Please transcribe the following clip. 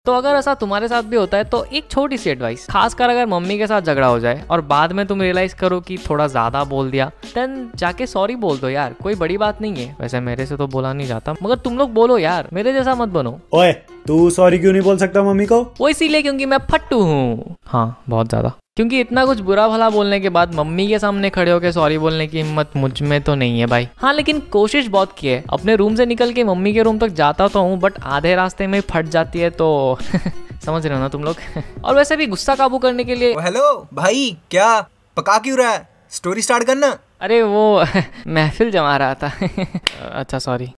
तो अगर ऐसा तुम्हारे साथ भी होता है तो एक छोटी सी एडवाइस, खासकर अगर मम्मी के साथ झगड़ा हो जाए और बाद में तुम रियलाइज करो कि थोड़ा ज्यादा बोल दिया, देन जाके सॉरी बोल दो यार, कोई बड़ी बात नहीं है। वैसे मेरे से तो बोला नहीं जाता, मगर तुम लोग बोलो यार, मेरे जैसा मत बनो। ओए तू सॉरी क्यों नहीं बोल सकता मम्मी को? वो इसीलिए क्योंकि मैं फट्टू हूँ। हाँ बहुत ज्यादा, क्योंकि इतना कुछ बुरा भला बोलने के बाद मम्मी के सामने खड़े होकर सॉरी बोलने की हिम्मत मुझ में तो नहीं है भाई। हाँ लेकिन कोशिश बहुत की है, अपने रूम से निकल के मम्मी के रूम तक जाता तो हूँ, बट आधे रास्ते में फट जाती है तो समझ रहे हो ना तुम लोग। और वैसे भी गुस्सा काबू करने के लिए हेलो भाई, क्या पका क्यों रहा है? स्टोरी स्टार्ट करना। अरे वो महफिल जमा रहा था। अच्छा सॉरी।